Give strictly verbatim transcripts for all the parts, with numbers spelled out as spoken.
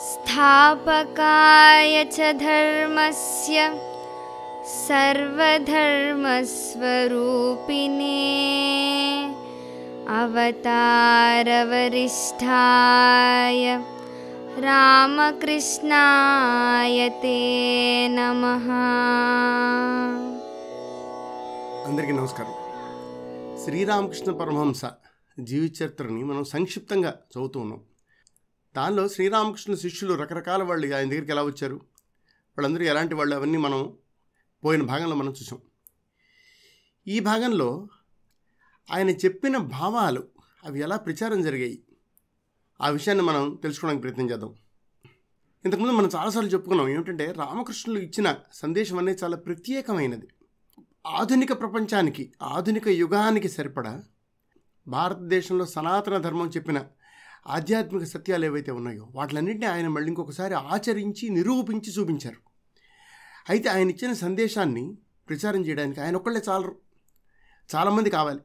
स्थापकाय च धर्मस्य सर्वधर्मस्वरूपिणे अवतारवरिष्ठाय రామకృష్ణాయ తే నమః. అందరికీ నమస్కారం. శ్రీరామకృష్ణ పరమహంస జీవిత చరిత్రని మనం సంక్షిప్తంగా చదువుతూ ఉన్నాం. దానిలో శ్రీరామకృష్ణ శిష్యులు రకరకాల వాళ్ళు ఆయన దగ్గరికి ఎలా వచ్చారు, వాళ్ళందరూ ఎలాంటి వాళ్ళు, అవన్నీ మనం పోయిన భాగంలో మనం చూసాం. ఈ భాగంలో ఆయన చెప్పిన భావాలు అవి ఎలా ప్రచారం జరిగాయి ఆ విషయాన్ని మనం తెలుసుకోవడానికి ప్రయత్నం చేద్దాం. ఇంతకుముందు మనం చాలాసార్లు చెప్పుకున్నాం ఏమిటంటే, రామకృష్ణులు ఇచ్చిన సందేశం అనేది చాలా ప్రత్యేకమైనది. ఆధునిక ప్రపంచానికి, ఆధునిక యుగానికి సరిపడా భారతదేశంలో సనాతన ధర్మం చెప్పిన ఆధ్యాత్మిక సత్యాలు ఏవైతే ఉన్నాయో వాటిలన్నింటినీ ఆయన మళ్ళీ ఇంకొకసారి ఆచరించి నిరూపించి చూపించారు. అయితే ఆయన ఇచ్చిన సందేశాన్ని ప్రచారం చేయడానికి ఆయన ఒక్కళ్ళే చాలరు, చాలామంది కావాలి.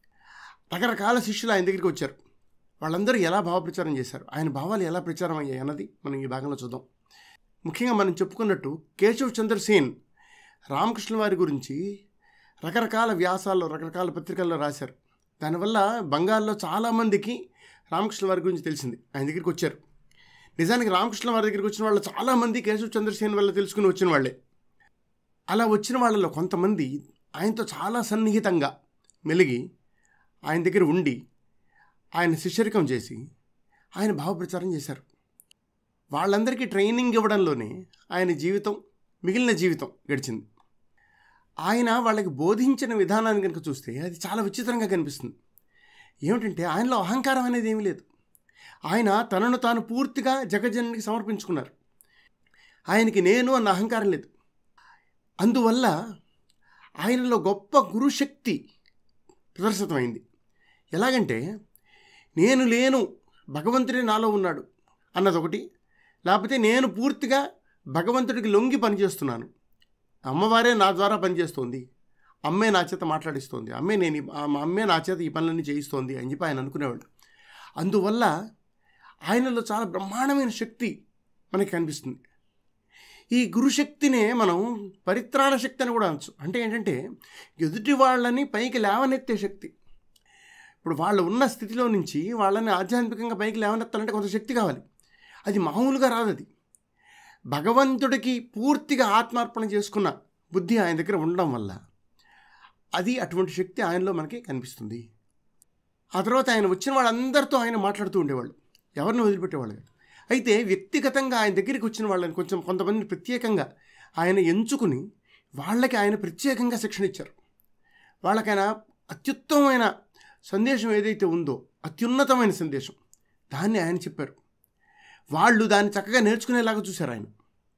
రకరకాల శిష్యులు ఆయన దగ్గరికి వచ్చారు. వాళ్ళందరూ ఎలా భావ ప్రచారం చేశారు, ఆయన భావాలు ఎలా ప్రచారం అయ్యాయి అన్నది మనం ఈ భాగంలో చూద్దాం. ముఖ్యంగా మనం చెప్పుకున్నట్టు కేశవ్ చంద్ర సేన్ రామకృష్ణ వారి గురించి రకరకాల వ్యాసాల్లో రకరకాల పత్రికల్లో రాశారు. దానివల్ల బంగాల్లో చాలామందికి రామకృష్ణ వారి గురించి తెలిసింది, ఆయన దగ్గరికి వచ్చారు. నిజానికి రామకృష్ణ వారి దగ్గరికి వచ్చిన వాళ్ళు చాలామంది కేశవ్ చంద్ర సేన్ వల్ల తెలుసుకుని వచ్చిన వాళ్ళే. అలా వచ్చిన వాళ్ళలో కొంతమంది ఆయనతో చాలా సన్నిహితంగా మెలిగి ఆయన దగ్గర ఉండి ఆయన శిష్యరికం చేసి ఆయన భావప్రచారం చేశారు. వాళ్ళందరికీ ట్రైనింగ్ ఇవ్వడంలోనే ఆయన జీవితం, మిగిలిన జీవితం గడిచింది. ఆయన వాళ్ళకి బోధించిన విధానాన్ని కనుక చూస్తే అది చాలా విచిత్రంగా కనిపిస్తుంది. ఏమిటంటే ఆయనలో అహంకారం అనేది ఏమీ లేదు. ఆయన తనను తాను పూర్తిగా జగజ్జననికి సమర్పించుకున్నారు. ఆయనకి నేను అన్న అహంకారం లేదు. అందువల్ల ఆయనలో గొప్ప గురుశక్తి ప్రదర్శితమైంది. ఎలాగంటే, నేను లేను, భగవంతుడే నాలో ఉన్నాడు అన్నదొకటి, లేకపోతే నేను పూర్తిగా భగవంతుడికి లొంగి పనిచేస్తున్నాను, అమ్మవారే నా ద్వారా పనిచేస్తోంది, అమ్మే నా చేత మాట్లాడిస్తోంది, అమ్మే నేను అమ్మే నా చేత ఈ పనులన్నీ చేయిస్తోంది అని చెప్పి ఆయన అనుకునేవాడు. అందువల్ల ఆయనలో చాలా బ్రహ్మాండమైన శక్తి మనకి కనిపిస్తుంది. ఈ గురుశక్తినే మనం పరిత్రాణ శక్తి అని కూడా అనొచ్చు. అంటే ఏంటంటే, ఎదుటి వాళ్ళని పైకి లేవనెత్తే శక్తి. ఇప్పుడు వాళ్ళు ఉన్న స్థితిలో నుంచి వాళ్ళని ఆధ్యాత్మికంగా పైకి లేవనెత్తాలంటే కొంత శక్తి కావాలి. అది మామూలుగా రాదు. అది భగవంతుడికి పూర్తిగా ఆత్మార్పణ చేసుకున్న బుద్ధి ఆయన దగ్గర ఉండడం వల్ల అది అటువంటి శక్తి ఆయనలో మనకి కనిపిస్తుంది. ఆ తర్వాత ఆయన వచ్చిన వాళ్ళందరితో ఆయన మాట్లాడుతూ ఉండేవాళ్ళు, ఎవరిని వదిలిపెట్టేవాళ్ళు కాదు. అయితే వ్యక్తిగతంగా ఆయన దగ్గరికి వచ్చిన వాళ్ళని కొంచెం కొంతమంది ప్రత్యేకంగా ఆయన ఎంచుకుని వాళ్ళకి ఆయన ప్రత్యేకంగా శిక్షణ ఇచ్చారు. వాళ్ళకైనా అత్యుత్తమమైన సందేశం ఏదైతే ఉందో, అత్యున్నతమైన సందేశం, దాన్ని ఆయన చెప్పారు. వాళ్ళు దాన్ని చక్కగా నేర్చుకునేలాగా చూశారు ఆయన.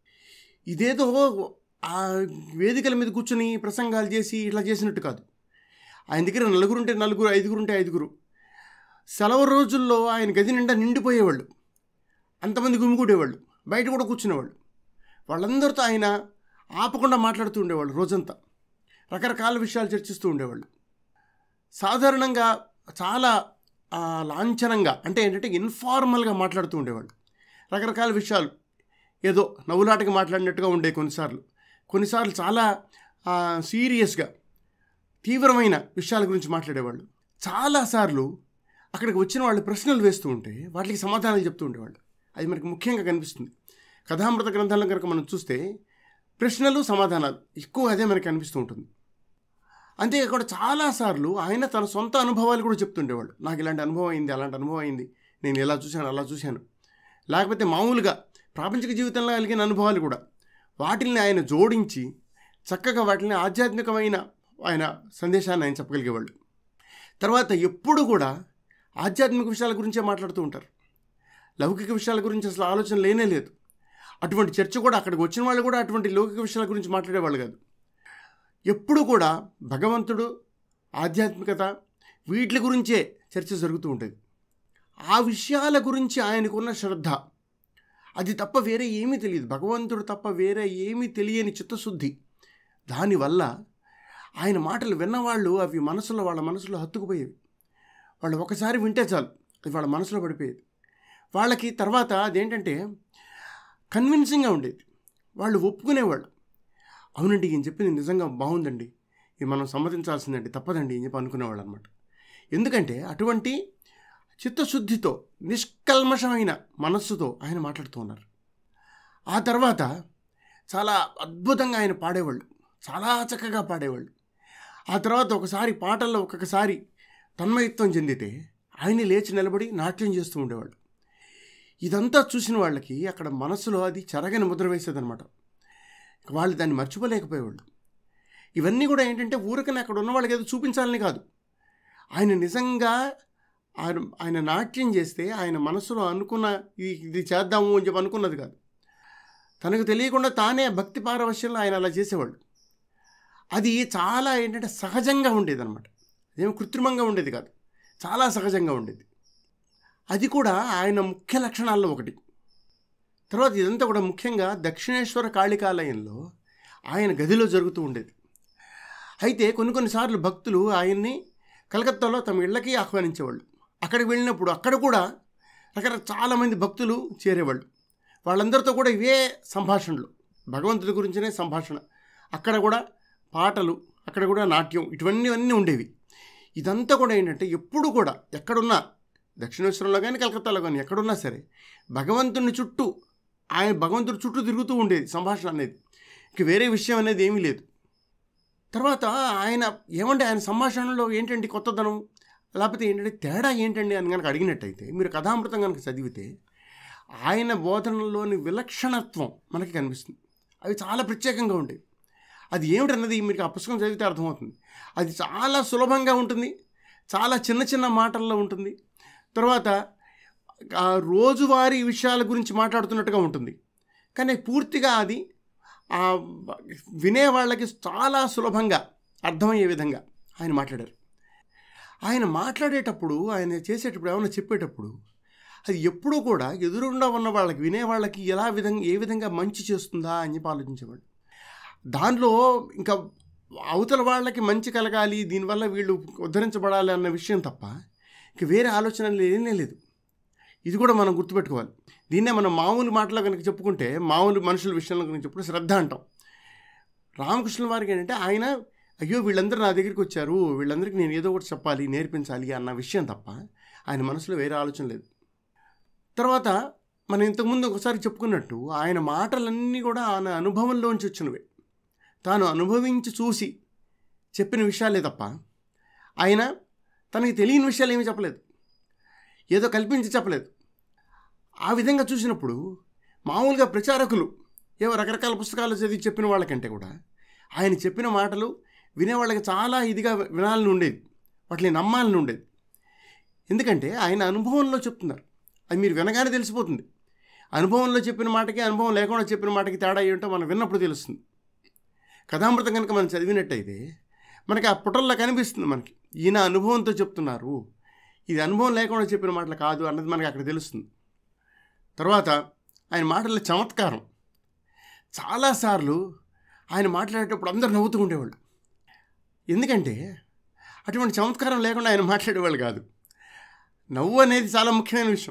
ఇదేదో ఆ వేదికల మీద కూర్చొని ప్రసంగాలు చేసి ఇట్లా చేసినట్టు కాదు. ఆయన దగ్గర నలుగురు ఉంటే నలుగురు, ఐదుగురు ఉంటే ఐదుగురు. సెలవు రోజుల్లో ఆయన గది నిండా నిండిపోయేవాళ్ళు, అంతమంది గుమిగూడేవాళ్ళు, బయట కూడా కూర్చునేవాళ్ళు. వాళ్ళందరితో ఆయన ఆపకుండా మాట్లాడుతూ ఉండేవాళ్ళు. రోజంతా రకరకాల విషయాలు చర్చిస్తూ ఉండేవాళ్ళు. సాధారణంగా చాలా లాంఛనంగా, అంటే ఏంటంటే ఇన్ఫార్మల్గా మాట్లాడుతూ ఉండేవాళ్ళు. రకరకాల విషయాలు ఏదో నవ్వులాటగా మాట్లాడినట్టుగా ఉండే కొన్నిసార్లు, కొన్నిసార్లు చాలా సీరియస్గా తీవ్రమైన విషయాల గురించి మాట్లాడేవాళ్ళు. చాలాసార్లు అక్కడికి వచ్చిన వాళ్ళు ప్రశ్నలు వేస్తూ ఉంటే వాటికి సమాధానాలు చెప్తూ ఉండేవాళ్ళు. అది మనకి ముఖ్యంగా కనిపిస్తుంది. కథామృత గ్రంథాల్లో కనుక మనం చూస్తే ప్రశ్నలు సమాధానాలు ఎక్కువ అదే మనకి కనిపిస్తూ ఉంటుంది. అంతేకాకుండా చాలాసార్లు ఆయన తన సొంత అనుభవాలు కూడా చెప్తుండేవాళ్ళు. నాకు ఇలాంటి అనుభవం అయింది, అలాంటి అనుభవం అయింది, నేను ఎలా చూశాను అలా చూశాను. లేకపోతే మామూలుగా ప్రాపంచిక జీవితంలో కలిగిన అనుభవాలు కూడా, వాటిని ఆయన జోడించి చక్కగా వాటిని ఆధ్యాత్మికమైన ఆయన సందేశాన్ని ఆయన చెప్పగలిగేవాళ్ళు. తర్వాత ఎప్పుడు కూడా ఆధ్యాత్మిక విషయాల గురించే మాట్లాడుతూ ఉంటారు. లౌకిక విషయాల గురించి అసలు ఆలోచన లేనే లేదు. అటువంటి చర్చ కూడా, అక్కడికి వచ్చిన వాళ్ళు కూడా అటువంటి లౌకిక విషయాల గురించి మాట్లాడేవాళ్ళు కాదు. ఎప్పుడు కూడా భగవంతుడు, ఆధ్యాత్మికత, వీటి గురించే చర్చ జరుగుతూ ఉంటుంది. ఆ విషయాల గురించి ఆయనకున్న శ్రద్ధ, అది తప్ప వేరే ఏమీ తెలియదు. భగవంతుడు తప్ప వేరే ఏమీ తెలియని చిత్తశుద్ధి. దానివల్ల ఆయన మాటలు విన్నవాళ్ళు అవి మనసులో వాళ్ళ మనసులో హత్తుకుపోయేవి. వాళ్ళు ఒకసారి వింటే చాలు అది వాళ్ళ మనసులో పడిపోయేది. వాళ్ళకి తర్వాత అదేంటంటే కన్విన్సింగ్గా ఉండేది. వాళ్ళు ఒప్పుకునేవాళ్ళు, అవునండి ఈయన చెప్పింది నిజంగా బాగుందండి, ఇది మనం సమ్మతించాల్సిందండి, తప్పదండి అని చెప్పి అనుకునేవాళ్ళు అనమాట. ఎందుకంటే అటువంటి చిత్తశుద్ధితో నిష్కల్మషమైన మనస్సుతో ఆయన మాట్లాడుతూ ఉన్నారు. ఆ తర్వాత చాలా అద్భుతంగా ఆయన పాడేవాళ్ళు, చాలా చక్కగా పాడేవాళ్ళు. ఆ తర్వాత ఒకసారి పాటల్లో ఒక్కొక్కసారి తన్మయత్వం చెందితే ఆయన లేచి నిలబడి నాట్యం చేస్తూ ఉండేవాళ్ళు. ఇదంతా చూసిన వాళ్ళకి అక్కడ మనస్సులో అది చెరగని ముద్ర వేసేదనమాట. వాళ్ళు దాన్ని మర్చిపోలేకపోయేవాళ్ళు. ఇవన్నీ కూడా ఏంటంటే ఊరికనే అక్కడ ఉన్న వాళ్ళకి ఏదో చూపించాలని కాదు, ఆయన నిజంగా ఆయన ఆయన నాట్యం చేస్తే ఆయన మనసులో అనుకున్న ఇది ఇది చేద్దాము అని చెప్పి అనుకున్నది కాదు, తనకు తెలియకుండా తానే భక్తి పారవశ్యంలో ఆయన అలా చేసేవాళ్ళు. అది చాలా ఏంటంటే సహజంగా ఉండేది అనమాట, అదేమి కృత్రిమంగా ఉండేది కాదు, చాలా సహజంగా ఉండేది. అది కూడా ఆయన ముఖ్య లక్షణాల్లో ఒకటి. తర్వాత ఇదంతా కూడా ముఖ్యంగా దక్షిణేశ్వర కాళికాలయంలో ఆయన గదిలో జరుగుతూ ఉండేది. అయితే కొన్ని కొన్నిసార్లు భక్తులు ఆయన్ని కలకత్తాలో తమ ఇళ్ళకి ఆహ్వానించేవాళ్ళు. అక్కడికి వెళ్ళినప్పుడు అక్కడ కూడా రకరకాల చాలామంది భక్తులు చేరేవాళ్ళు. వాళ్ళందరితో కూడా ఇవే సంభాషణలు, భగవంతుడి గురించినే సంభాషణ. అక్కడ కూడా పాటలు, అక్కడ కూడా నాట్యం, ఇటువన్నీ అన్నీ ఉండేవి. ఇదంతా కూడా ఏంటంటే ఎప్పుడు కూడా ఎక్కడున్నా, దక్షిణేశ్వరంలో కానీ కలకత్తాలో కానీ ఎక్కడున్నా సరే భగవంతుని చుట్టూ, ఆయన భగవంతుడి చుట్టూ తిరుగుతూ ఉండేది సంభాషణ అనేది. ఇంక వేరే విషయం అనేది ఏమీ లేదు. తర్వాత ఆయన ఏమంటే ఆయన సంభాషణలో ఏంటంటే కొత్తదనం, లేకపోతే ఏంటంటే తేడా ఏంటండి అని కనుక అడిగినట్టయితే, మీరు కథామృతం కనుక చదివితే ఆయన బోధనలోని విలక్షణత్వం మనకి కనిపిస్తుంది. అవి చాలా ప్రత్యేకంగా ఉండేవి. అది ఏమిటన్నది మీకు ఆ పుస్తకం చదివితే అర్థమవుతుంది. అది చాలా సులభంగా ఉంటుంది, చాలా చిన్న చిన్న మాటల్లో ఉంటుంది. తర్వాత రోజువారీ విషయాల గురించి మాట్లాడుతున్నట్టుగా ఉంటుంది. కానీ పూర్తిగా అది వినేవాళ్ళకి చాలా సులభంగా అర్థమయ్యే విధంగా ఆయన మాట్లాడారు. ఆయన మాట్లాడేటప్పుడు, ఆయన చేసేటప్పుడు, ఏమైనా చెప్పేటప్పుడు అది ఎప్పుడూ కూడా ఎదురుండా ఉన్న వాళ్ళకి, వినేవాళ్ళకి ఎలా విధంగా ఏ విధంగా మంచి చేస్తుందా అని చెప్పి ఆలోచించేవాళ్ళు. దానిలో ఇంకా అవతల వాళ్ళకి మంచి కలగాలి, దీనివల్ల వీళ్ళు ఉద్ధరించబడాలి అన్న విషయం తప్ప ఇంక వేరే ఆలోచన లేనే లేదు. ఇది కూడా మనం గుర్తుపెట్టుకోవాలి. దీన్నే మనం మామూలు మాటలో కనుక చెప్పుకుంటే, మామూలు మనుషుల విషయంలో కనుక చెప్పుకుంటే శ్రద్ధ అంటాం. రామకృష్ణుల వారికి ఏంటంటే ఆయన అయ్యో వీళ్ళందరూ నా దగ్గరికి వచ్చారు, వీళ్ళందరికీ నేను ఏదో ఒకటి చెప్పాలి, నేర్పించాలి అన్న విషయం తప్ప ఆయన మనసులో వేరే ఆలోచన లేదు. తర్వాత మనం ఇంతకుముందు ఒకసారి చెప్పుకున్నట్టు ఆయన మాటలన్నీ కూడా ఆయన అనుభవంలోంచి వచ్చినవే, తాను అనుభవించి చూసి చెప్పిన విషయాలే తప్ప ఆయన తనకి తెలియని విషయాలు ఏమీ చెప్పలేదు, ఏదో కల్పించి చెప్పలేదు. ఆ విధంగా చూసినప్పుడు మామూలుగా ప్రచారకులు ఏవో రకరకాల పుస్తకాలు చదివి చెప్పిన వాళ్ళకంటే కూడా ఆయన చెప్పిన మాటలు వినేవాళ్ళకి చాలా ఇదిగా వినాలని ఉండేది, వాటిని నమ్మాలని ఉండేది. ఎందుకంటే ఆయన అనుభవంలో చెప్తున్నారు, అది మీరు వినగానే తెలిసిపోతుంది. అనుభవంలో చెప్పిన మాటకి అనుభవం లేకుండా చెప్పిన మాటకి తేడా ఏంటో మనం విన్నప్పుడు తెలుస్తుంది. కథామృతం కనుక మనం చదివినట్టయితే మనకి ఆ పుటల్లో కనిపిస్తుంది, మనకి ఈయన అనుభవంతో చెప్తున్నారు, ఇది అనుభవం లేకుండా చెప్పిన మాటలు కాదు అన్నది మనకి అక్కడ తెలుస్తుంది. తర్వాత ఆయన మాటల్లో చమత్కారం, చాలాసార్లు ఆయన మాట్లాడేటప్పుడు అందరూ నవ్వుతూ ఉండేవాళ్ళు. ఎందుకంటే అటువంటి చమత్కారం లేకుండా ఆయన మాట్లాడేవాళ్ళు కాదు. నవ్వు అనేది చాలా ముఖ్యమైన విషయం.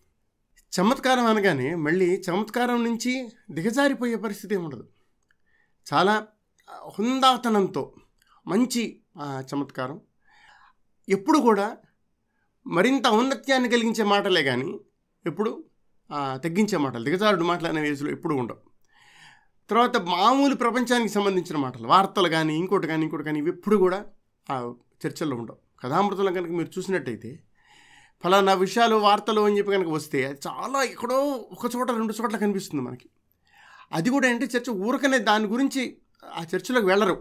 చమత్కారం అనగానే మళ్ళీ చమత్కారం నుంచి దిగజారిపోయే పరిస్థితి ఏమి ఉండదు. చాలా హుందాతనంతో మంచి చమత్కారం, ఎప్పుడు కూడా మరింత ఔన్నత్యాన్ని కలిగించే మాటలే కానీ ఎప్పుడు తగ్గించే మాటలు, దిగజారుడు మాటలు అనే వేసులో ఎప్పుడు ఉండవు. తర్వాత మామూలు ప్రపంచానికి సంబంధించిన మాటలు, వార్తలు కానీ ఇంకోటి కానీ ఇంకోటి కానీ ఇవి ఎప్పుడు కూడా ఆ చర్చల్లో ఉండవు. కథామృతంలో కనుక మీరు చూసినట్టయితే ఫలానా విషయాలు వార్తలు అని చెప్పి కనుక వస్తే అది చాలా ఎక్కడో ఒక చోట రెండు చోట్ల కనిపిస్తుంది మనకి. అది కూడా ఏంటి, చర్చ ఊరకనే దాని గురించి ఆ చర్చలోకి వెళ్ళరు.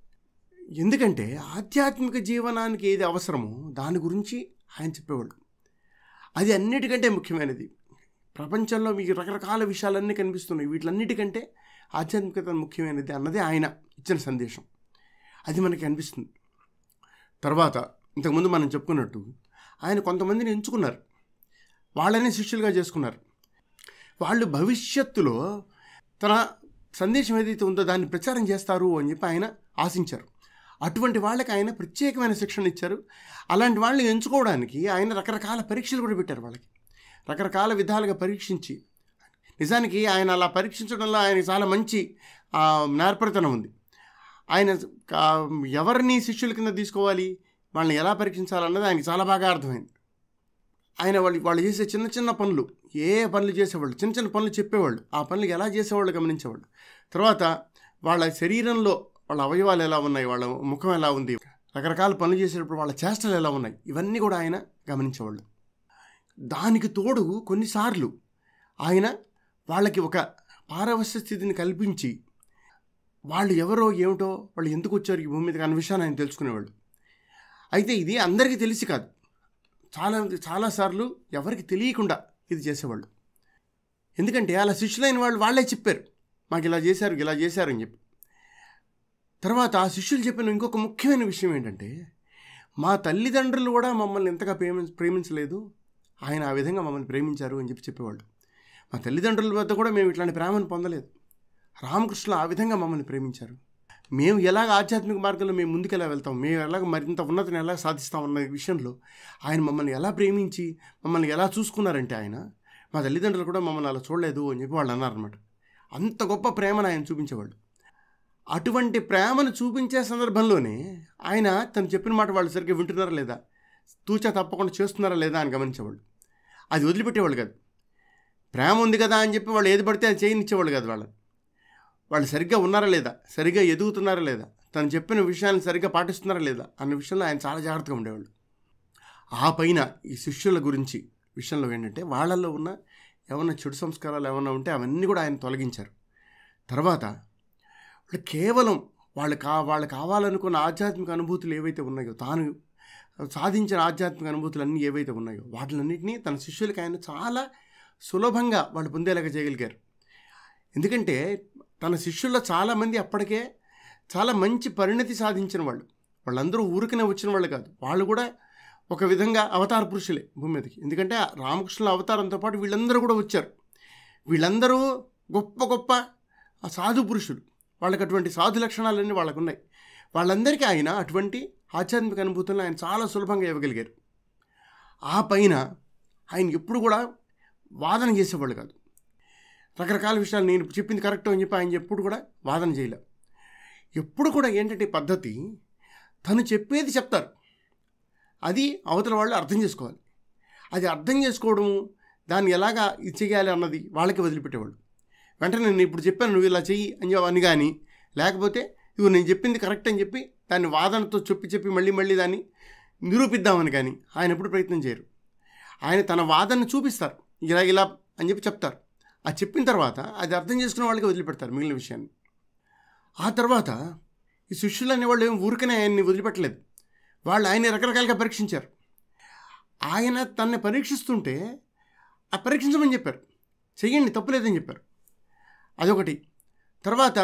ఎందుకంటే ఆధ్యాత్మిక జీవనానికి ఏది అవసరమో దాని గురించి ఆయన చెప్పేవాళ్ళు. అది అన్నిటికంటే ముఖ్యమైనది. ప్రపంచంలో మీకు రకరకాల విషయాలన్నీ కనిపిస్తున్నాయి, వీటిలన్నిటికంటే ఆధ్యాత్మికత ముఖ్యమైనది అన్నది ఆయన ఇచ్చిన సందేశం. అది మనకి అనిపిస్తుంది. తర్వాత ఇంతకుముందు మనం చెప్పుకున్నట్టు ఆయన కొంతమందిని ఎంచుకున్నారు, వాళ్ళనే శిష్యులుగా చేసుకున్నారు. వాళ్ళు భవిష్యత్తులో తన సందేశం ఏదైతే ఉందో దాన్ని ప్రచారం చేస్తారు అని చెప్పి ఆయన ఆశించారు. అటువంటి వాళ్ళకి ఆయన ప్రత్యేకమైన శిక్షణ ఇచ్చారు. అలాంటి వాళ్ళని ఎంచుకోవడానికి ఆయన రకరకాల పరీక్షలు కూడా పెట్టారు. వాళ్ళకి రకరకాల విధాలుగా పరీక్షించి నిజానికి ఆయన అలా పరీక్షించడంలో ఆయన చాలా మంచి నేర్పరితనం ఉంది. ఆయన ఎవరిని శిష్యుల కింద తీసుకోవాలి, వాళ్ళని ఎలా పరీక్షించాలన్నది ఆయనకి చాలా బాగా అర్థమైంది. ఆయన వాళ్ళు వాళ్ళు చేసే చిన్న చిన్న పనులు, ఏ పనులు చేసేవాళ్ళు, చిన్న చిన్న పనులు చెప్పేవాళ్ళు, ఆ పనులు ఎలా చేసేవాళ్ళు గమనించేవాళ్ళు. తర్వాత వాళ్ళ శరీరంలో వాళ్ళ అవయవాలు ఎలా ఉన్నాయి, వాళ్ళ ముఖం ఎలా ఉంది, రకరకాల పనులు చేసేటప్పుడు వాళ్ళ చేష్టలు ఎలా ఉన్నాయి, ఇవన్నీ కూడా ఆయన గమనించేవాళ్ళు. దానికి తోడు కొన్నిసార్లు ఆయన వాళ్ళకి ఒక పారవశ్య స్థితిని కల్పించి వాళ్ళు ఎవరో ఏమిటో, వాళ్ళు ఎందుకు వచ్చారు ఈ భూమి మీదకి అన్న విషయాన్ని ఆయన తెలుసుకునేవాళ్ళు. అయితే ఇది అందరికీ తెలిసి కాదు, చాలా చాలాసార్లు ఎవరికి తెలియకుండా ఇది చేసేవాళ్ళు. ఎందుకంటే అలా శిష్యులైన వాళ్ళు వాళ్ళే చెప్పారు, మాకు ఇలా చేశారు ఇలా చేశారు అని చెప్పి. తర్వాత ఆ శిష్యులు చెప్పిన ఇంకొక ముఖ్యమైన విషయం ఏంటంటే, మా తల్లిదండ్రులు కూడా మమ్మల్ని ఎంతగా ప్రేమి ప్రేమించలేదు ఆయన ఆ విధంగా మమ్మల్ని ప్రేమించారు అని చెప్పి చెప్పేవాళ్ళు. మా తల్లిదండ్రుల వద్ద కూడా మేము ఇట్లాంటి ప్రేమను పొందలేదు, రామకృష్ణులు ఆ విధంగా మమ్మల్ని ప్రేమించారు, మేము ఎలాగ ఆధ్యాత్మిక మార్గంలో మేము ముందుకెలా వెళ్తాం, మేము ఎలాగ మరింత ఉన్నతిని ఎలా సాధిస్తాం అన్న విషయంలో ఆయన మమ్మల్ని ఎలా ప్రేమించి మమ్మల్ని ఎలా చూసుకున్నారంటే ఆయన మా తల్లిదండ్రులు కూడా మమ్మల్ని అలా చూడలేదు అని చెప్పి వాళ్ళు అన్నారన్నమాట. అంత గొప్ప ప్రేమను ఆయన చూపించేవాళ్ళు. అటువంటి ప్రేమను చూపించే సందర్భంలోనే ఆయన తను చెప్పిన మాట వాళ్ళు సరిగ్గా వింటున్నారా లేదా, తూచా తప్పకుండా చేస్తున్నారా లేదా అని గమనించేవాళ్ళు. అది వదిలిపెట్టేవాళ్ళు కాదు. ప్రేమ ఉంది కదా అని చెప్పి వాళ్ళు ఏది పడితే అది చేయనిచ్చేవాళ్ళు కాదు. వాళ్ళు వాళ్ళు సరిగ్గా ఉన్నారా లేదా, సరిగ్గా ఎదుగుతున్నారా లేదా, తను చెప్పిన విషయాన్ని సరిగ్గా పాటిస్తున్నారా లేదా అన్న విషయంలో ఆయన చాలా జాగ్రత్తగా ఉండేవాళ్ళు. ఆ పైన ఈ శిష్యుల గురించి విషయంలో ఏంటంటే వాళ్ళల్లో ఉన్న ఏమన్నా చెడు సంస్కారాలు ఏమన్నా ఉంటే అవన్నీ కూడా ఆయన తొలగించారు. తర్వాత వాళ్ళు కేవలం వాళ్ళు కా వాళ్ళు కావాలనుకున్న ఆధ్యాత్మిక అనుభూతులు ఏవైతే ఉన్నాయో, తాను సాధించిన ఆధ్యాత్మిక అనుభూతులు అన్నీ ఏవైతే ఉన్నాయో వాటిలన్నింటినీ తన శిష్యులకి ఆయన చాలా సులభంగా వాళ్ళు పొందేలాగా చేయగలిగారు. ఎందుకంటే తన శిష్యుల్లో చాలామంది అప్పటికే చాలా మంచి పరిణతి సాధించిన వాళ్ళు, వాళ్ళందరూ ఊరికనే వచ్చిన వాళ్ళు కాదు, వాళ్ళు కూడా ఒక విధంగా అవతార పురుషులే భూమి మీదకి. ఎందుకంటే రామకృష్ణుల అవతారంతో పాటు వీళ్ళందరూ కూడా వచ్చారు. వీళ్ళందరూ గొప్ప గొప్ప సాధు పురుషులు, వాళ్ళకి అటువంటి సాధు లక్షణాలన్నీ వాళ్ళకు ఉన్నాయి. వాళ్ళందరికీ ఆయన అటువంటి ఆధ్యాత్మిక అనుభూతులను ఆయన చాలా సులభంగా ఇవ్వగలిగారు. ఆ పైన ఆయన ఎప్పుడు కూడా వాదన చేసేవాళ్ళు కాదు. రకరకాల విషయాలు నేను చెప్పింది కరెక్ట్ అని చెప్పి ఆయన ఎప్పుడు కూడా వాదన చేయలే. ఎప్పుడు కూడా ఏంటంటే పద్ధతి, తను చెప్పేది చెప్తారు, అది అవతల వాళ్ళు అర్థం చేసుకోవాలి. అది అర్థం చేసుకోవడము, దాన్ని ఎలాగా ఇది చేయాలి అన్నది వాళ్ళకి వదిలిపెట్టేవాళ్ళు. వెంటనే నేను ఇప్పుడు చెప్పాను నువ్వు ఇలా చెయ్యి అని అని కానీ, లేకపోతే ఇవి నేను చెప్పింది కరెక్ట్ అని చెప్పి దాన్ని వాదనతో చెప్పి చెప్పి మళ్ళీ మళ్ళీ దాన్ని నిరూపిద్దామని కానీ ఆయన ఎప్పుడు ప్రయత్నం చేయరు. ఆయన తన వాదనను చూపిస్తారు, ఇలా ఇలా అని చెప్పి చెప్తారు. అది చెప్పిన తర్వాత అది అర్థం చేసుకున్న వాళ్ళకి వదిలిపెడతారు మిగిలిన విషయాన్ని. ఆ తర్వాత ఈ శిష్యులు అనేవాళ్ళు ఏం ఊరికనే ఆయన్ని వదిలిపెట్టలేదు, వాళ్ళు ఆయన రకరకాలుగా పరీక్షించారు. ఆయన తనని పరీక్షిస్తుంటే ఆ పరీక్షించమని చెప్పారు, చెయ్యండి తప్పులేదని చెప్పారు. అదొకటి. తర్వాత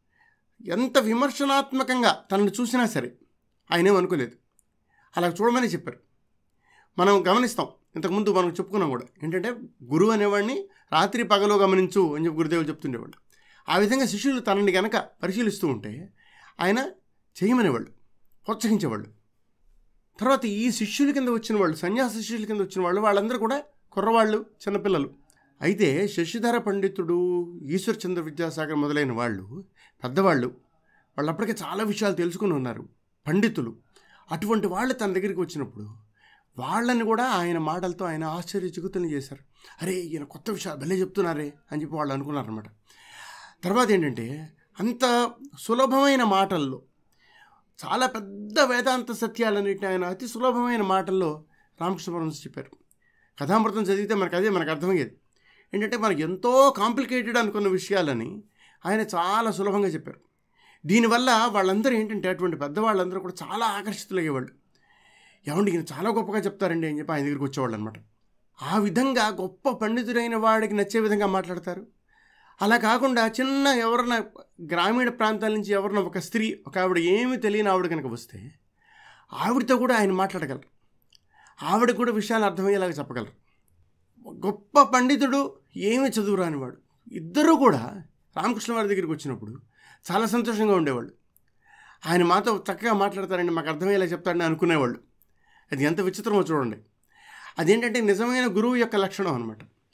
ఎంత విమర్శనాత్మకంగా తనను చూసినా సరే ఆయన ఏమనుకోలేదు, అలా చూడమని చెప్పారు. మనం గమనిస్తాం, ఇంతకుముందు మనం చెప్పుకున్నాం కూడా ఏంటంటే గురువు అనేవాడిని రాత్రి పగలు గమనించు అని చెప్పి గురుదేవులు చెప్తుండేవాళ్ళు. ఆ విధంగా శిష్యులు తనని గనక పరిశీలిస్తూ ఉంటే ఆయన చేయమనేవాళ్ళు, ప్రోత్సహించేవాళ్ళు. తర్వాత ఈ శిష్యుల కింద వచ్చిన వాళ్ళు, సన్యాస శిష్యుల కింద వచ్చిన వాళ్ళు, వాళ్ళందరూ కూడా కుర్రవాళ్ళు, చిన్నపిల్లలు. అయితే శశిధర పండితుడు, ఈశ్వర్చంద్ర విద్యాసాగర్ మొదలైన వాళ్ళు పెద్దవాళ్ళు, వాళ్ళు అప్పటికే చాలా విషయాలు తెలుసుకుని ఉన్నారు, పండితులు. అటువంటి వాళ్ళు తన దగ్గరికి వచ్చినప్పుడు వాళ్ళని కూడా ఆయన మాటలతో ఆయన ఆశ్చర్యచకితుల్ని చేశారు. అరే ఈయన కొత్త విషయాలు భలే చెప్తున్నారే అని చెప్పి వాళ్ళు అనుకున్నారనమాట. తర్వాత ఏంటంటే అంత సులభమైన మాటల్లో చాలా పెద్ద వేదాంత సత్యాలన్నింటినీ ఆయన అతి సులభమైన మాటల్లో రామకృష్ణ పరమహంస చెప్పారు. కథామృతం చదివితే మనకు అదే మనకు అర్థమయ్యేది. ఏంటంటే మనకు ఎంతో కాంప్లికేటెడ్ అనుకున్న విషయాలని ఆయన చాలా సులభంగా చెప్పారు. దీనివల్ల వాళ్ళందరూ ఏంటంటే అటువంటి పెద్దవాళ్ళందరూ కూడా చాలా ఆకర్షితులయ్యేవాళ్ళు. ఏమండి ఈయన చాలా గొప్పగా చెప్తారండి అని చెప్పి ఆయన దగ్గరికి వచ్చేవాళ్ళు అనమాట. ఆ విధంగా గొప్ప పండితుడైన వాడికి నచ్చే విధంగా మాట్లాడతారు. అలా కాకుండా చిన్న ఎవరన్నా గ్రామీణ ప్రాంతాల నుంచి ఎవరన్నా ఒక స్త్రీ, ఒక ఆవిడ ఏమీ తెలియని ఆవిడ కనుక వస్తే ఆవిడతో కూడా ఆయన మాట్లాడగలరు, ఆవిడ కూడా విషయాలు అర్థమయ్యేలాగా చెప్పగలరు. గొప్ప పండితుడు, ఏమీ చదువు రానివాడు, ఇద్దరూ కూడా రామకృష్ణ వారి దగ్గరికి వచ్చినప్పుడు చాలా సంతోషంగా ఉండేవాళ్ళు. ఆయన మాతో చక్కగా మాట్లాడతారండి, మాకు అర్థమయ్యేలా చెప్తారని అనుకునేవాళ్ళు. అది ఎంత విచిత్రమో చూడండి. అదేంటంటే నిజమైన గురువు యొక్క లక్షణం అనమాట.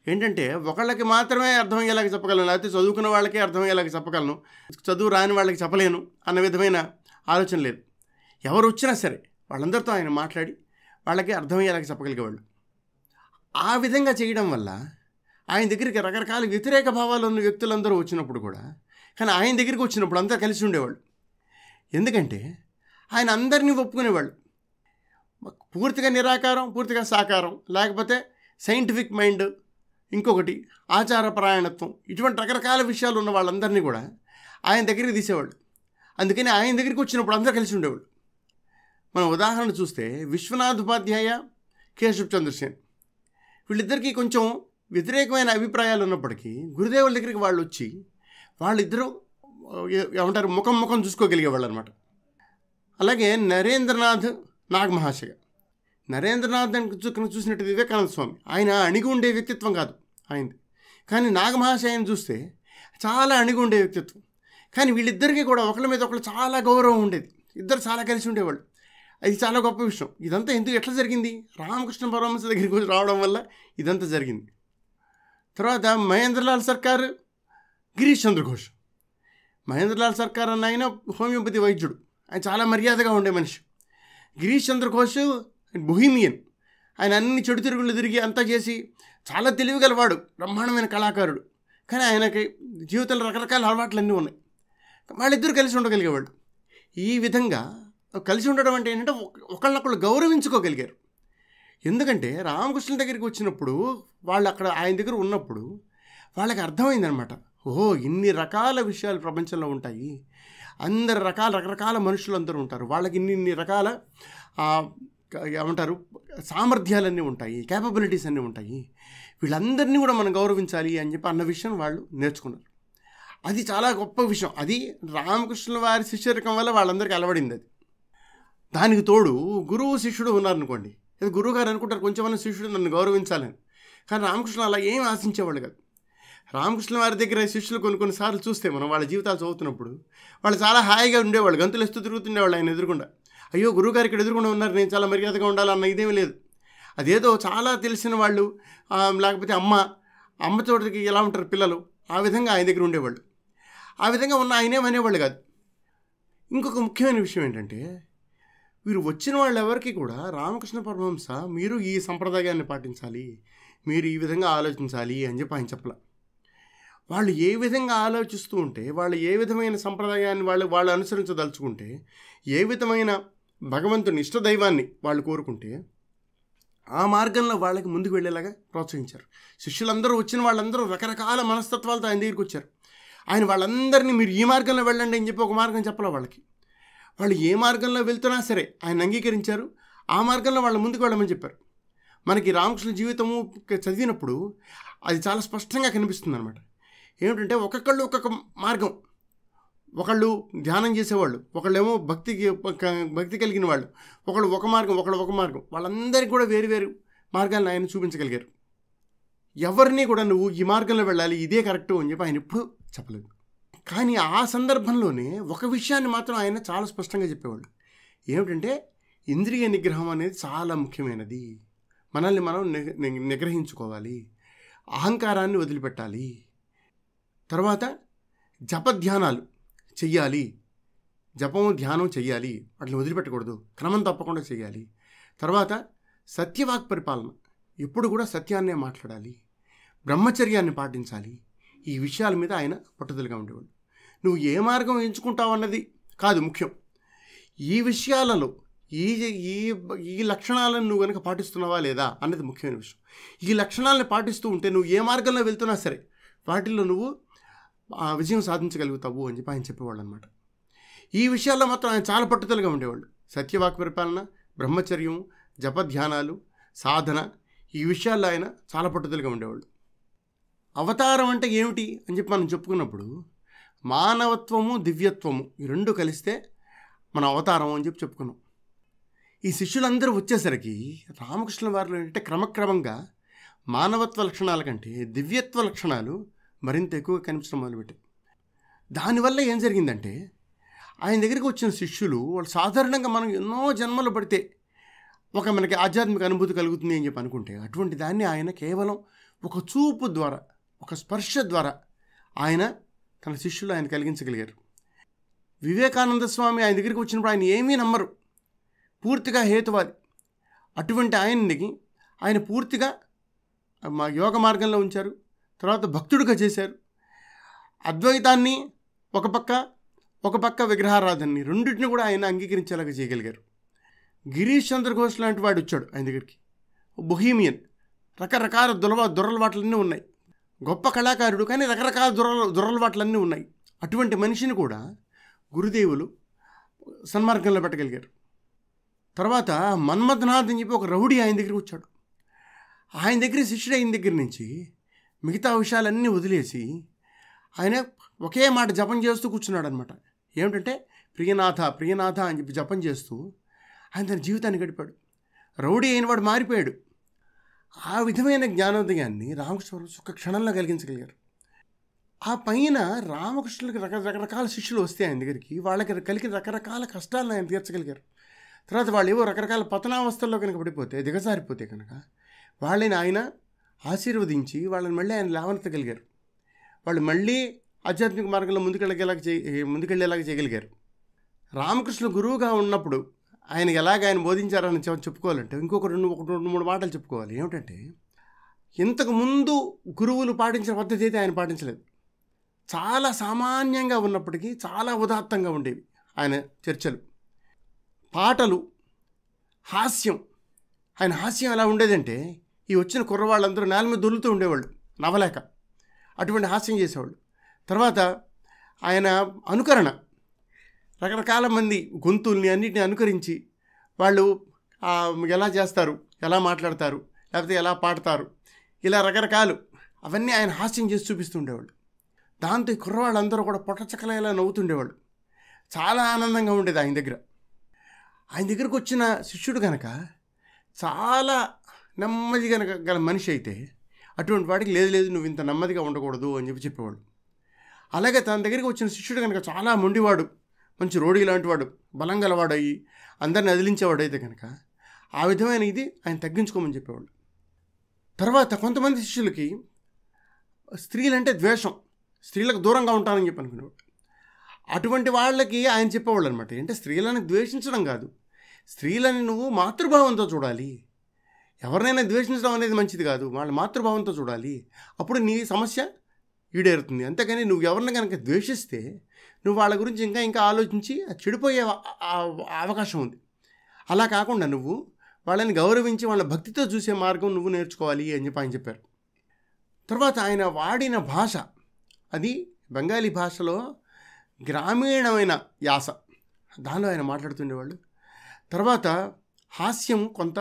ఏంటంటే ఒకళ్ళకి మాత్రమే అర్థమయ్యేలాగా చెప్పగలను, లేకపోతే చదువుకున్న వాళ్ళకే అర్థమయ్యేలాగా చెప్పగలను, చదువు రాని వాళ్ళకి చెప్పలేను అన్న విధమైన ఆలోచన లేదు. ఎవరు వచ్చినా సరే వాళ్ళందరితో ఆయన మాట్లాడి వాళ్ళకి అర్థమయ్యేలాగా చెప్పగలిగేవాళ్ళు. ఆ విధంగా చేయడం వల్ల ఆయన దగ్గరికి రకరకాల వ్యతిరేక భావాలు ఉన్న వ్యక్తులందరూ వచ్చినప్పుడు కూడా, కానీ ఆయన దగ్గరికి వచ్చినప్పుడు అందరూ కలిసి ఉండేవాళ్ళు. ఎందుకంటే ఆయన అందరినీ ఒప్పుకునేవాళ్ళు. పూర్తిగా నిరాకారం, పూర్తిగా సాకారం, లేకపోతే సైంటిఫిక్ మైండ్, ఇంకొకటి ఆచార పరాయణత్వం, ఇటువంటి రకరకాల విషయాలు ఉన్న వాళ్ళందరినీ కూడా ఆయన దగ్గరికి తీసేవాళ్ళు. అందుకని ఆయన దగ్గరికి వచ్చినప్పుడు అందరూ కలిసి ఉండేవాళ్ళు. మనం ఉదాహరణ చూస్తే విశ్వనాథ్ ఉపాధ్యాయ, కేశవ్ చంద్ర సేన్, వీళ్ళిద్దరికీ కొంచెం వ్యతిరేకమైన అభిప్రాయాలు ఉన్నప్పటికీ గురుదేవుల దగ్గరికి వాళ్ళు వచ్చి వాళ్ళిద్దరూ ఏమంటారు ముఖం ముఖం చూసుకోగలిగేవాళ్ళు అనమాట. అలాగే నరేంద్రనాథ్ నాగ్ మహాశయ, నరేంద్రనాథ్ అని చూసినట్టు వివేకానంద స్వామి, ఆయన అణిగి ఉండే వ్యక్తిత్వం కాదు ఆయనది, కానీ నాగ మహాశయని చూస్తే చాలా అణిగి ఉండే వ్యక్తిత్వం. కానీ వీళ్ళిద్దరికీ కూడా ఒకళ్ళ మీద ఒకళ్ళు చాలా గౌరవం ఉండేది, ఇద్దరు చాలా కలిసి ఉండేవాళ్ళు. అది చాలా గొప్ప విషయం. ఇదంతా ఎందుకు ఎట్లా జరిగింది? రామకృష్ణ పరమహంస దగ్గరికి వచ్చి రావడం వల్ల ఇదంతా జరిగింది. తర్వాత మహేంద్రలాల్ సర్కార్, గిరీష్ చంద్ర ఘోష్. మహేంద్రలాల్ సర్కార్ అన్న ఆయన హోమియోపతి వైద్యుడు, ఆయన చాలా మర్యాదగా ఉండే మనిషి. గిరీష్ చంద్ర ఘోష్ బొహీమియన్, ఆయన అన్ని చెడు తిరుగుళ్ళు తిరిగి అంతా చేసి చాలా తెలివిగలవాడు, బ్రహ్మాండమైన కళాకారుడు. కానీ ఆయనకి జీవితంలో రకరకాల అలవాట్లు అన్నీ ఉన్నాయి. వాళ్ళిద్దరూ కలిసి ఉండగలిగేవాళ్ళు. ఈ విధంగా కలిసి ఉండడం అంటే ఏంటంటే ఒకళ్ళనొకళ్ళు గౌరవించుకోగలిగారు. ఎందుకంటే రామకృష్ణ దగ్గరికి వచ్చినప్పుడు వాళ్ళు అక్కడ ఆయన దగ్గర ఉన్నప్పుడు వాళ్ళకి అర్థమైందనమాట, ఓహో ఇన్ని రకాల విషయాలు ప్రపంచంలో ఉంటాయి, అందరు రకాల రకరకాల మనుషులు అందరూ ఉంటారు, వాళ్ళకి ఇన్ని ఇన్ని రకాల ఏమంటారు సామర్థ్యాలన్నీ ఉంటాయి, క్యాపబిలిటీస్ అన్నీ ఉంటాయి, వీళ్ళందరినీ కూడా మనం గౌరవించాలి అని చెప్పి అన్న విషయం వాళ్ళు నేర్చుకున్నారు. అది చాలా గొప్ప విషయం. అది రామకృష్ణుల వారి శిష్యరికం వల్ల వాళ్ళందరికీ అలవడింది. అది దానికి తోడు గురువు శిష్యుడు ఉన్నారనుకోండి, ఇది గురువు గారు అనుకుంటారు కొంచెమన్నా శిష్యుడు నన్ను గౌరవించాలని, కానీ రామకృష్ణ అలా ఏం ఆశించేవాళ్ళు కాదు. రామకృష్ణ వారి దగ్గర శిష్యులు కొన్ని కొన్నిసార్లు చూస్తే మనం వాళ్ళ జీవితాలు చదువుతున్నప్పుడు వాళ్ళు చాలా హాయిగా ఉండేవాళ్ళు, గంతులు ఎస్తూ తిరుగుతుండేవాళ్ళు ఆయన ఎదురుకుండా. అయ్యో గురువుగారు ఇక్కడ ఎదురుకుండా ఉన్నారు, నేను చాలా మర్యాదగా ఉండాలన్న ఇదేమీ లేదు. అదేదో చాలా తెలిసిన వాళ్ళు, లేకపోతే అమ్మ అమ్మ చోటకి ఎలా ఉంటారు పిల్లలు, ఆ విధంగా ఆయన దగ్గర ఉండేవాళ్ళు. ఆ విధంగా ఉన్న ఆయనేమనేవాళ్ళు కాదు. ఇంకొక ముఖ్యమైన విషయం ఏంటంటే వీరు వచ్చిన వాళ్ళు ఎవరికి కూడా రామకృష్ణ పరమహంస మీరు ఈ సంప్రదాయాన్ని పాటించాలి, మీరు ఈ విధంగా ఆలోచించాలి అని చెప్పి ఆయన చెప్పలే. వాళ్ళు ఏ విధంగా ఆలోచిస్తూ ఉంటే, వాళ్ళు ఏ విధమైన సంప్రదాయాన్ని వాళ్ళు వాళ్ళు అనుసరించదలుచుకుంటే, ఏ విధమైన భగవంతుని ఇష్టదైవాన్ని వాళ్ళు కోరుకుంటే ఆ మార్గంలో వాళ్ళకి ముందుకు వెళ్ళేలాగా ప్రోత్సహించారు. శిష్యులందరూ వచ్చిన వాళ్ళందరూ రకరకాల మనస్తత్వాలతో ఆయన దగ్గరికి వచ్చారు. ఆయన వాళ్ళందరినీ మీరు ఈ మార్గంలో వెళ్ళండి అని చెప్పి ఒక మార్గం చెప్పలే వాళ్ళకి. వాళ్ళు ఏ మార్గంలో వెళ్తున్నా సరే ఆయన అంగీకరించారు, ఆ మార్గంలో వాళ్ళ ముందుకు వెళ్ళమని చెప్పారు. మనకి రామకృష్ణ జీవితము చదివినప్పుడు అది చాలా స్పష్టంగా కనిపిస్తుంది అనమాట. ఏమిటంటే ఒక్కొక్కళ్ళు ఒక్కొక్క మార్గం, ఒకళ్ళు ధ్యానం చేసేవాళ్ళు, ఒకళ్ళేమో భక్తికి భక్తి కలిగిన వాళ్ళు, ఒకళ్ళు ఒక మార్గం, ఒకళ్ళు ఒక మార్గం, వాళ్ళందరికీ కూడా వేరు వేరు మార్గాలను ఆయన చూపించగలిగారు. ఎవరిని కూడా నువ్వు ఈ మార్గంలో వెళ్ళాలి ఇదే కరెక్టు అని చెప్పి ఆయన ఎప్పుడూ చెప్పలేదు. కానీ ఆ సందర్భంలోనే ఒక విషయాన్ని మాత్రం ఆయన చాలా స్పష్టంగా చెప్పేవాళ్ళు. ఏమిటంటే ఇంద్రియ నిగ్రహం అనేది చాలా ముఖ్యమైనది, మనల్ని మనం నిగ్రహించుకోవాలి, అహంకారాన్ని వదిలిపెట్టాలి, తర్వాత జపధ్యానాలు చెయ్యాలి, జపం ధ్యానం చెయ్యాలి, వాటిని వదిలిపెట్టకూడదు, క్రమం తప్పకుండా చెయ్యాలి. తర్వాత సత్యవాక్ పరిపాలన, ఎప్పుడు కూడా సత్యాన్నే మాట్లాడాలి, బ్రహ్మచర్యాన్ని పాటించాలి. ఈ విషయాల మీద ఆయన పట్టుదలగా ఉండేవాడు. నువ్వు ఏ మార్గం ఎంచుకుంటావు అన్నది కాదు ముఖ్యం, ఈ విషయాలలో ఈ ఈ ఈ లక్షణాలను నువ్వు కనుక పాటిస్తున్నావా లేదా అన్నది ముఖ్యమైన విషయం. ఈ లక్షణాలను పాటిస్తూ ఉంటే నువ్వు ఏ మార్గంలో వెళ్తున్నా సరే వాటిల్లో నువ్వు విజయం సాధించగలుగుతావు అని చెప్పి ఆయన చెప్పేవాళ్ళు అనమాట. ఈ విషయాల్లో మాత్రం ఆయన చాలా పట్టుదలగా ఉండేవాళ్ళు. సత్యవాక్ పరిపాలన, బ్రహ్మచర్యం, జపధ్యానాలు, సాధన, ఈ విషయాల్లో ఆయన చాలా పట్టుదలగా ఉండేవాళ్ళు. అవతారం అంటే ఏమిటి అని చెప్పి మనం చెప్పుకున్నప్పుడు మానవత్వము దివ్యత్వము ఈ రెండు కలిస్తే మన అవతారం అని చెప్పి చెప్పుకున్నాం. ఈ శిష్యులందరూ వచ్చేసరికి రామకృష్ణ వారిలో ఏంటంటే క్రమక్రమంగా మానవత్వ లక్షణాల కంటే దివ్యత్వ లక్షణాలు మరింత ఎక్కువగా కనిపించడం మొదలుపెట్టాయి. దానివల్ల ఏం జరిగిందంటే ఆయన దగ్గరికి వచ్చిన శిష్యులు వాళ్ళు సాధారణంగా మనం ఎన్నో జన్మలు పడితే ఒక మనకి ఆధ్యాత్మిక అనుభూతి కలుగుతుంది అని చెప్పి అనుకుంటే అటువంటి దాన్ని ఆయన కేవలం ఒక చూపు ద్వారా, ఒక స్పర్శ ద్వారా ఆయన తన శిష్యులు ఆయన కలిగించగలిగారు. వివేకానంద స్వామి ఆయన దగ్గరికి వచ్చినప్పుడు ఆయన ఏమీ నమ్మరు, పూర్తిగా హేతువాది. అటువంటి ఆయన్ని ఆయన పూర్తిగా మా యోగ మార్గంలో ఉంచారు. తర్వాత భక్తుడిగా చేశారు. అద్వైతాన్ని ఒక పక్క ఒక పక్క విగ్రహారాధనని రెండింటిని కూడా ఆయన అంగీకరించేలాగా చేయగలిగారు. గిరీష్ చంద్ర ఘోష్ లాంటి వాడు వచ్చాడు ఆయన దగ్గరికి. బొహీమియన్, రకరకాల దురవ దురలవాట్లన్నీ ఉన్నాయి. గొప్ప కళాకారుడు, కానీ రకరకాల దురల దురలవాట్లన్నీ ఉన్నాయి. అటువంటి మనిషిని కూడా గురుదేవులు సన్మార్గంలో పెట్టగలిగారు. తర్వాత మన్మథనాథ్ అని చెప్పి ఒక రౌడీ ఆయన దగ్గరికి వచ్చాడు. ఆయన దగ్గర శిష్యుడు అయిన దగ్గర నుంచి మిగతా విషయాలన్నీ వదిలేసి ఆయన ఒకే మాట జపం చేస్తూ కూర్చున్నాడు అనమాట. ఏమిటంటే ప్రియనాథ ప్రియనాథ అని చెప్పి జపం చేస్తూ ఆయన తన జీవితాన్ని గడిపాడు. రౌడీ అయిన వాడు మారిపోయాడు. ఆ విధమైన జ్ఞానోదయాన్ని రామకృష్ణ పరమహంస ఒక్క క్షణంలో కలిగించగలిగారు. ఆ పైన రామకృష్ణులకి రక రకరకాల శిష్యులు వస్తే ఆయన దగ్గరికి వాళ్ళకి కలిగిన రకరకాల కష్టాలను ఆయన తీర్చగలిగారు. తర్వాత వాళ్ళు ఏవో రకరకాల పతనావస్థల్లో కనుక పడిపోతే, దిగజారిపోతే కనుక వాళ్ళని ఆయన ఆశీర్వదించి వాళ్ళని మళ్ళీ ఆయన లేవనెత్తగలిగారు. వాళ్ళు మళ్ళీ ఆధ్యాత్మిక మార్గంలో ముందుకెళ్ళగేలాగా చే ముందుకెళ్ళేలాగా చేయగలిగారు. రామకృష్ణ గురువుగా ఉన్నప్పుడు ఆయన ఎలాగ ఆయన బోధించారని చెప్పుకోవాలంటే ఇంకొక రెండు ఒక రెండు మూడు మాటలు చెప్పుకోవాలి. ఏమిటంటే, ఇంతకుముందు గురువులు పాటించిన పద్ధతి అయితే ఆయన పాటించలేదు. చాలా సామాన్యంగా ఉన్నప్పటికీ చాలా ఉదాత్తంగా ఉండేవి ఆయన చర్చలు. పాటలు, హాస్యం. ఆయన హాస్యం ఎలా ఉండేదంటే, ఈ వచ్చిన కుర్రవాళ్ళందరూ నేల మీద దొల్లుతూ ఉండేవాళ్ళు నవ్వలేక. అటువంటి హాస్యం చేసేవాళ్ళు. తర్వాత ఆయన అనుకరణ, రకరకాల మంది గొంతుల్ని అన్నిటిని అనుకరించి వాళ్ళు ఎలా చేస్తారు, ఎలా మాట్లాడతారు, లేకపోతే ఎలా పాడతారు, ఇలా రకరకాలు అవన్నీ ఆయన హాస్యం చేసి చూపిస్తుండేవాళ్ళు. దాంతో ఈ కుర్రవాళ్ళందరూ కూడా పొట్టచక్కలా నవ్వుతుండేవాళ్ళు. చాలా ఆనందంగా ఉండేది ఆయన దగ్గర. ఆయన దగ్గరకు వచ్చిన శిష్యుడు కనుక చాలా నెమ్మది కనుక గల మనిషి అయితే అటువంటి వాడికి లేదు లేదు నువ్వు ఇంత నెమ్మదిగా ఉండకూడదు అని చెప్పి చెప్పేవాడు. అలాగే తన దగ్గరికి వచ్చిన శిష్యుడు కనుక చాలా మొండివాడు, మంచి రోడీ లాంటి వాడు, బలం గలవాడు అయ్యి అందరిని అదిలించేవాడు అయితే కనుక ఆ విధమైన ఇది ఆయన తగ్గించుకోమని చెప్పేవాళ్ళు. తర్వాత కొంతమంది శిష్యులకి స్త్రీలంటే ద్వేషం, స్త్రీలకు దూరంగా ఉంటానని చెప్పి అనుకునేవాడు. అటువంటి వాళ్ళకి ఆయన చెప్పేవాళ్ళు అనమాట, అంటే స్త్రీలను ద్వేషించడం కాదు, స్త్రీలని నువ్వు మాతృభావంతో చూడాలి. ఎవరినైనా ద్వేషించడం అనేది మంచిది కాదు, వాళ్ళ మాతృభావంతో చూడాలి. అప్పుడు నీ సమస్య ఈడేరుతుంది. అంతేకాని నువ్వు ఎవరిని కనుక ద్వేషిస్తే నువ్వు వాళ్ళ గురించి ఇంకా ఇంకా ఆలోచించి చెడిపోయే అవకాశం ఉంది. అలా కాకుండా నువ్వు వాళ్ళని గౌరవించి వాళ్ళ భక్తితో చూసే మార్గం నువ్వు నేర్చుకోవాలి అని చెప్పి ఆయన చెప్పారు. తర్వాత ఆయన వాడిన భాష అది బెంగాలీ భాషలో గ్రామీణమైన యాస, దానిలో ఆయన మాట్లాడుతుండేవాళ్ళు. తర్వాత హాస్యం కొంత,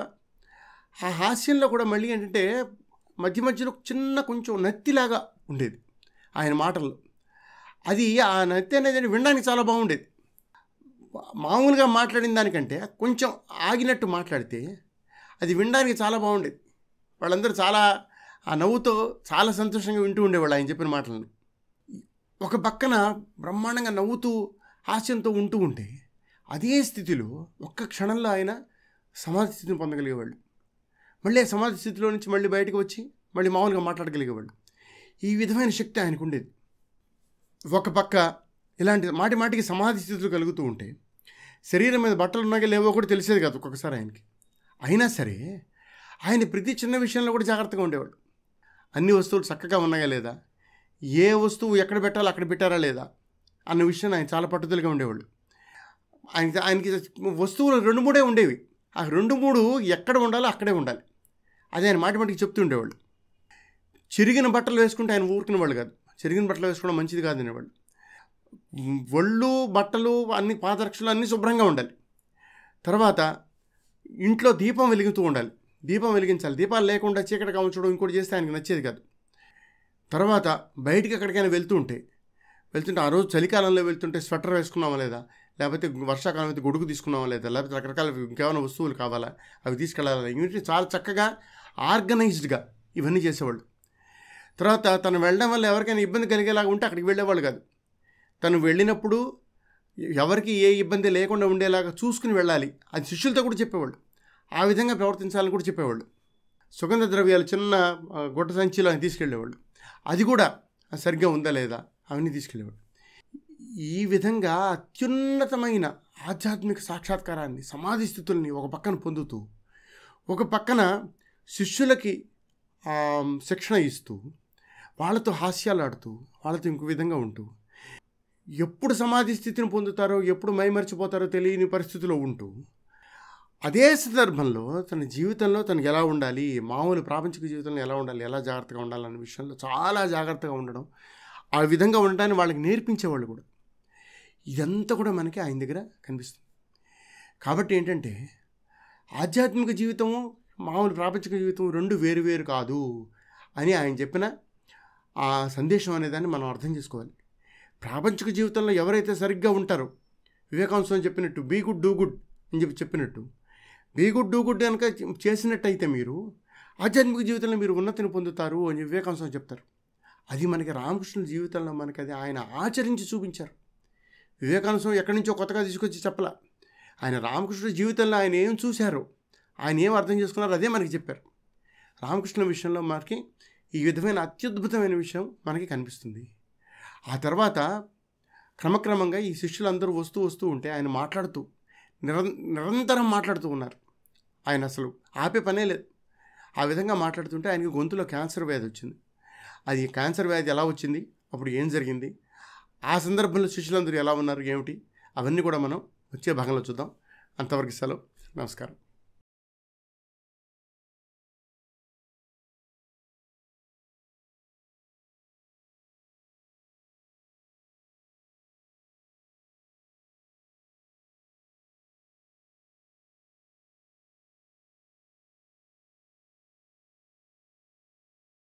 ఆ హాస్యంలో కూడా మళ్ళీ ఏంటంటే మధ్య మధ్యలో చిన్న కొంచెం నత్తిలాగా ఉండేది ఆయన మాటల్లో. అది ఆ నత్తి అనేది వినడానికి చాలా బాగుండేది. మామూలుగా మాట్లాడిన దానికంటే కొంచెం ఆగినట్టు మాట్లాడితే అది వినడానికి చాలా బాగుండేది. వాళ్ళందరూ చాలా ఆ నవ్వుతో చాలా సంతోషంగా వింటూ ఉండేవాళ్ళు ఆయన చెప్పిన మాటలను. ఒక పక్కన బ్రహ్మాండంగా నవ్వుతూ హాస్యంతో ఉంటూ ఉంటే అదే స్థితిలో ఒక్క క్షణంలో ఆయన సమాధి స్థితిని పొందగలిగేవాళ్ళు. మళ్ళీ సమాధి స్థితిలో నుంచి మళ్ళీ బయటకు వచ్చి మళ్ళీ మామూలుగా మాట్లాడగలిగేవాళ్ళు. ఈ విధమైన శక్తి ఆయనకు ఉండేది. ఒక పక్క ఇలాంటి మాటి మాటికి సమాధి స్థితులు కలుగుతూ ఉంటే శరీరం మీద బట్టలు ఉన్నాయో లేవో కూడా తెలిసేది కాదు ఒక్కొక్కసారి ఆయనకి. అయినా సరే ఆయన ప్రతి చిన్న విషయంలో కూడా జాగ్రత్తగా ఉండేవాడు. అన్ని వస్తువులు చక్కగా ఉన్నాయా లేదా, ఏ వస్తువు ఎక్కడ పెట్టాలో అక్కడ పెట్టారా లేదా అన్న విషయం ఆయన చాలా పట్టుదలగా ఉండేవాళ్ళు. ఆయన ఆయనకి వస్తువులు రెండు మూడే ఉండేవి. ఆ రెండు మూడు ఎక్కడ ఉండాలో అక్కడే ఉండాలి. అది ఆయన మాటి మాటికి చెప్తూ ఉండేవాళ్ళు. చిరిగిన బట్టలు వేసుకుంటే ఆయన ఊరుకునే వాళ్ళు కాదు. చిరిగిన బట్టలు వేసుకోవడం మంచిది కాదు అనేవాళ్ళు. ఒళ్ళు బట్టలు అన్ని పాదరక్షలు అన్నీ శుభ్రంగా ఉండాలి. తర్వాత ఇంట్లో దీపం వెలుగుతూ ఉండాలి, దీపం వెలిగించాలి. దీపాలు లేకుండా చీకటిగా ఉంచడం ఇంకోటి చేస్తే ఆయనకి నచ్చేది కాదు. తర్వాత బయటికి ఎక్కడికైనా వెళ్తూ ఉంటే వెళ్తుంటే ఆ రోజు చలికాలంలో వెళ్తుంటే స్వెటర్ వేసుకున్నామా లేదా, లేకపోతే వర్షాకాలం అయితే గొడుగు తీసుకున్నామా లేదా, లేకపోతే రకరకాల ఇంకేమైనా వస్తువులు కావాలా అవి తీసుకెళ్ళాలి. ఇవన్నీ చాలా చక్కగా ఆర్గనైజ్డ్గా ఇవన్నీ చేసేవాళ్ళు. తర్వాత తను వెళ్ళడం వల్ల ఎవరికైనా ఇబ్బంది కలిగేలాగా ఉంటే అక్కడికి వెళ్ళేవాళ్ళు కాదు. తను వెళ్ళినప్పుడు ఎవరికి ఏ ఇబ్బంది లేకుండా ఉండేలాగా చూసుకుని వెళ్ళాలి. అది శిష్యులతో కూడా చెప్పేవాళ్ళు. ఆ విధంగా ప్రవర్తించాలని కూడా చెప్పేవాళ్ళు. సుగంధ ద్రవ్యాలు చిన్న ఆ, గుడ్డ సంచిలో ఆయన తీసుకెళ్ళేవాళ్ళు. అది కూడా సరిగ్గా ఉందా లేదా అవన్నీ తీసుకెళ్ళేవాళ్ళు. ఈ విధంగా అత్యున్నతమైన ఆధ్యాత్మిక సాక్షాత్కారాన్ని, సమాధి స్థితుల్ని ఒక పక్కన పొందుతూ, ఒక పక్కన శిష్యులకి ఆ, శిక్షణ ఇస్తూ, వాళ్ళతో హాస్యాలు ఆడుతూ, వాళ్ళతో ఇంకో విధంగా ఉంటూ, ఎప్పుడు సమాధి స్థితిని పొందుతారో, ఎప్పుడు మైమరిచిపోతారో తెలియని పరిస్థితిలో ఉంటూ, అదే సందర్భంలో తన జీవితంలో తనకు ఎలా ఉండాలి, మామూలు ప్రాపంచిక జీవితంలో ఎలా ఉండాలి, ఎలా జాగ్రత్తగా ఉండాలనే విషయంలో చాలా జాగ్రత్తగా ఉండడం, ఆ విధంగా ఉండడాన్ని వాళ్ళకి నేర్పించేవాళ్ళు కూడా. ఇదంతా కూడా మనకి ఆయన దగ్గర కనిపిస్తుంది. కాబట్టి ఏంటంటే ఆధ్యాత్మిక జీవితము, మామూలు ప్రాపంచిక జీవితం రెండు వేరు వేరు కాదు అని ఆయన చెప్పిన ఆ సందేశం అనేదాన్ని మనం అర్థం చేసుకోవాలి. ప్రాపంచిక జీవితంలో ఎవరైతే సరిగ్గా ఉంటారో, వివేకానంద స్వామి చెప్పినట్టు బీ గుడ్ డూ గుడ్ అని చెప్పి చెప్పినట్టు, బీ గుడ్ డూ గుడ్ కనుక చేసినట్టయితే మీరు ఆధ్యాత్మిక జీవితంలో మీరు ఉన్నతిని పొందుతారు అని వివేకానంద స్వామి చెప్తారు. అది మనకి రామకృష్ణుల జీవితంలో మనకి అది ఆయన ఆచరించి చూపించారు. వివేకానంద స్వామి ఎక్కడి నుంచో కొత్తగా తీసుకొచ్చి చెప్పలా. ఆయన రామకృష్ణుడి జీవితంలో ఆయన ఏం చూశారో, ఆయన ఏం అర్థం చేసుకున్నారో అదే మనకి చెప్పారు. రామకృష్ణుల విషయంలో మనకి ఈ విధమైన అత్యద్భుతమైన విషయం మనకి కనిపిస్తుంది. ఆ తర్వాత క్రమక్రమంగా ఈ శిష్యులందరూ వస్తూ వస్తూ ఉంటే ఆయన మాట్లాడుతూ నిరం నిరంతరం మాట్లాడుతూ ఉన్నారు. ఆయన అసలు ఆపే పనే లేదు. ఆ విధంగా మాట్లాడుతుంటే ఆయనకి గొంతులో క్యాన్సర్ వ్యాధి వచ్చింది. అది క్యాన్సర్ వ్యాధి ఎలా వచ్చింది, అప్పుడు ఏం జరిగింది, ఆ సందర్భంలో శిష్యులందరూ ఎలా ఉన్నారు, ఏమిటి, అవన్నీ కూడా మనం వచ్చే భాగంలో చూద్దాం. అంతవరకు సెలవు. నమస్కారం.